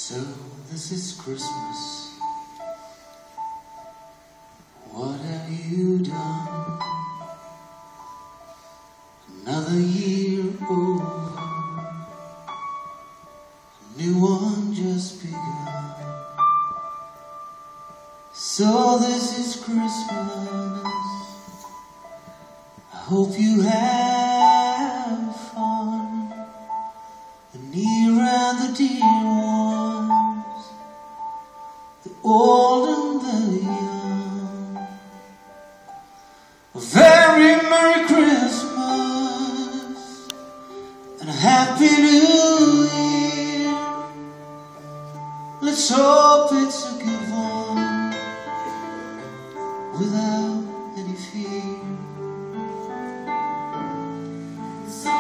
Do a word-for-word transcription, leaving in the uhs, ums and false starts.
So this is Christmas. What have you done? Another year over, a new one just begun. So this is Christmas. I hope you have fun, the near and the dear ones, the old and the young. A very Merry Christmas and a Happy New Year. Let's hope it's a good one without any fear. So